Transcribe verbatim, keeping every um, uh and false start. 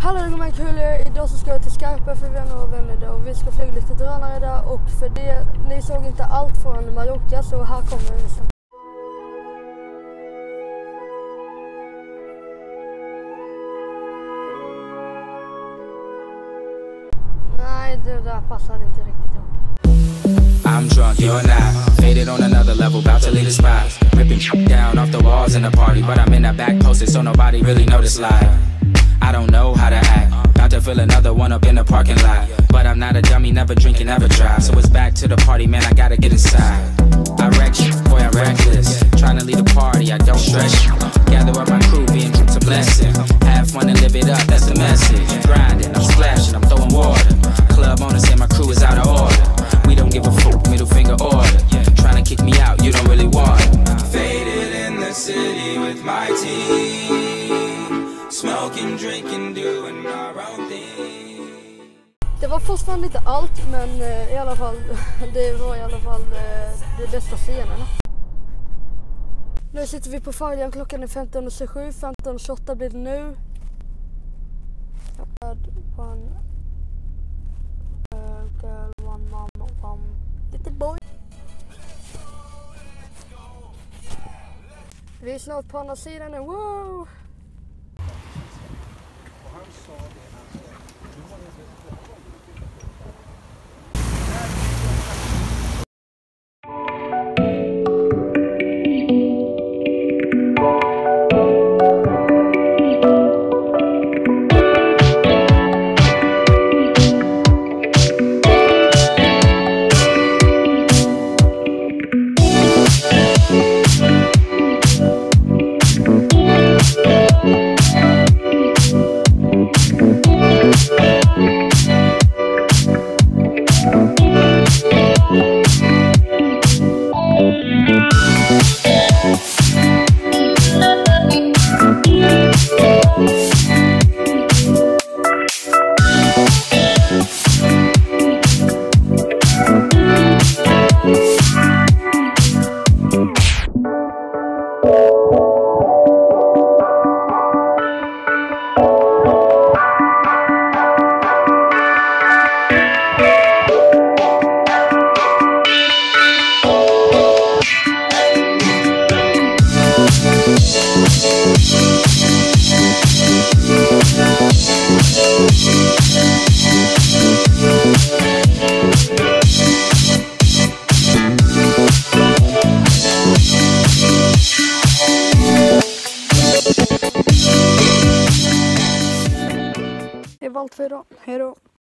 Hallå gumman kulor, idag så ska jag till Skarpa för vänner och vänner där och vi ska flyga lite drönare där och för det, ni såg inte allt från Mallorca så här kommer det sen. Nej, det där passade inte riktigt ihop. I'm drunk, you're not. Faded on another level, about to leave the spot. Ripping down off the walls in the party, but I'm in the back posted so nobody really noticed live. I don't know how to act. About to fill another one up in the parking lot. But I'm not a dummy, never drinking, never drive. So it's back to the party, man, I gotta get inside. I wreck you, boy, I'm reckless. Trying to lead a party, I don't stress you. Gather up my crew, being truth's a blessing. Have fun and live it up, that's the message. Grinding, I'm splashing, I'm throwing water. Club on us and my crew is out of order. We don't give a fuck, middle finger order. Trying to kick me out, you don't really want it. Faded in the city with my team. Smoking, drinking, doing our own thing. Det var fortfarande inte allt, men eh, i alla fall, det var i alla fall eh, de bästa scenerna. Nu sitter vi på färjan, klockan är femton tjugosju, femton tjugoåtta blir det nu. One uh, girl, one mom, one little boy. Vi är snart på andra sidan nu, wow! Det var allt för idag. Hej då!